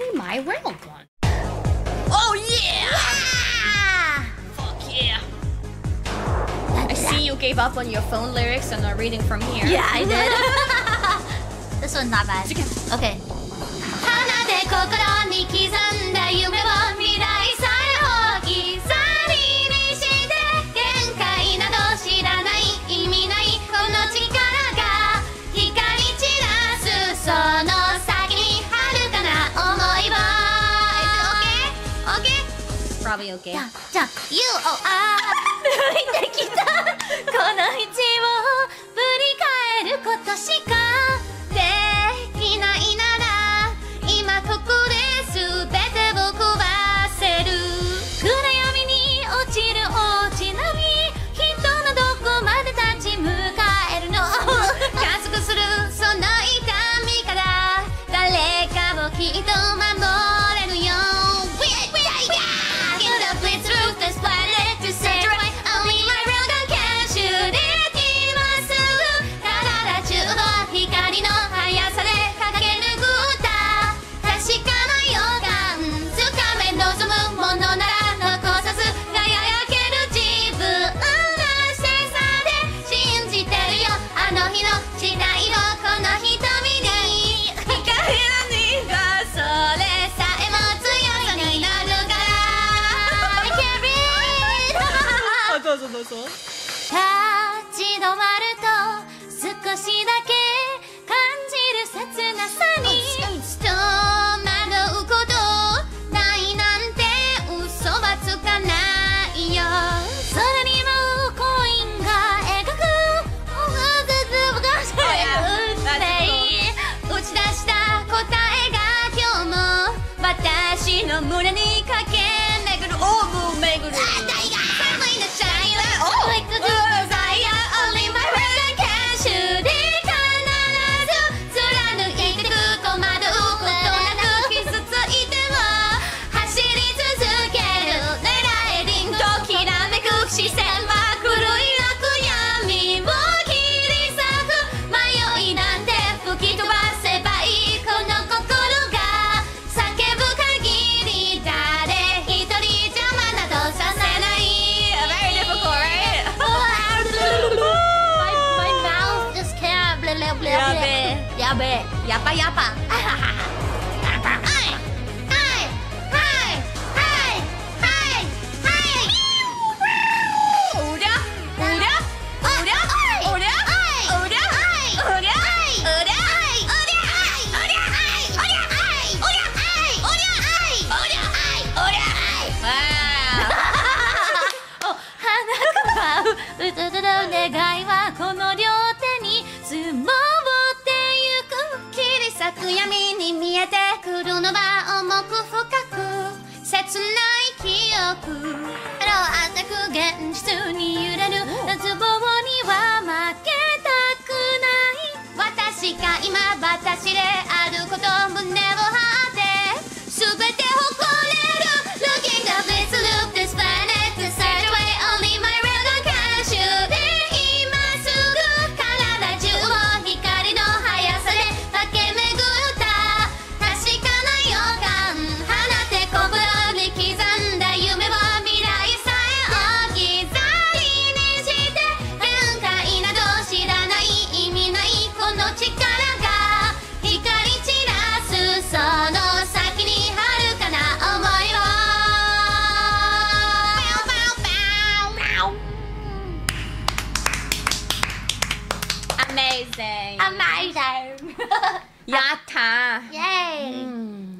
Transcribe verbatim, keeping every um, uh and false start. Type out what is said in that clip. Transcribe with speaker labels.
Speaker 1: only my railgun. Oh yeah!
Speaker 2: Ah!
Speaker 1: Fuck yeah! I see you gave up on your phone lyrics and are reading from here.
Speaker 2: Yeah, I did. This one's not bad. Okay. 花で心に刻んだ夢を未来さえ置き去りにして限界など知らない意味ないこの力が光散らすその先に遥かな想いを Is it okay? Okay?
Speaker 1: Probably okay.
Speaker 2: じゃあ、じゃあ You O R 抜いてきたこの道を振り返ることしかできないなら今ここで全てを壊せる暗闇に落ちる落ち波人のどこまで立ち向かえるの加速するその痛みから誰かをきっと守れるよ Get up, let's roof this planet to set your way Only my railgun can shoot it 今すぐ体中を光の速さで駆け抜く歌確かな予感つかめ望むものなら残さず輝ける自分らしさで信じてるよあの日の時代をこの瞳に光のにがそれさえも強さになるから I can't read
Speaker 1: あ、どうぞどうぞ。
Speaker 2: 立ち止まると少しだけ感じる切なさに戸惑うことないなんて嘘はつかないよ空に舞うコインが描く運命打ち出した答えが今日も私の胸に駆け巡るオーブ巡るOnly my railgun can shoot it 必ず貫いてく戸惑うことなく傷ついても走り続ける狙え凛ときらめく視線は狂いなく闇を切り裂く迷いなんて吹き飛ばせばいいこの心が叫ぶ限り誰一人邪魔などさせない
Speaker 1: Very difficult, right?
Speaker 2: my, my mouth just can't blah, blah, blah,
Speaker 1: Yabe.
Speaker 2: blah. Yabe. Yappa yappa. Hi. Hi. Hi. Hi. Hi. Hi.
Speaker 1: 오랴? 오랴? 오랴? 오랴? 오랴? 오랴? Wow. うつつの願いはこの両手に積もってゆく
Speaker 2: 切り裂く闇に見えてくるのは重く深く切ない記憶色あざく現実に揺れる絶望には負けたくない私が今私であること胸を張って全て誇れる Looking up this loop this planet to set away Only my railgun can shoot it 今すぐ体中を光の速さで駆け巡った確かな予感放てこぶに刻んだ夢を未来さえ置き去りにして限界など知らない意味ないこの力が光散らすその先に遥かな想いを
Speaker 1: Amazing.
Speaker 2: Amazing.
Speaker 1: 야타.
Speaker 2: Yay.
Speaker 1: 음.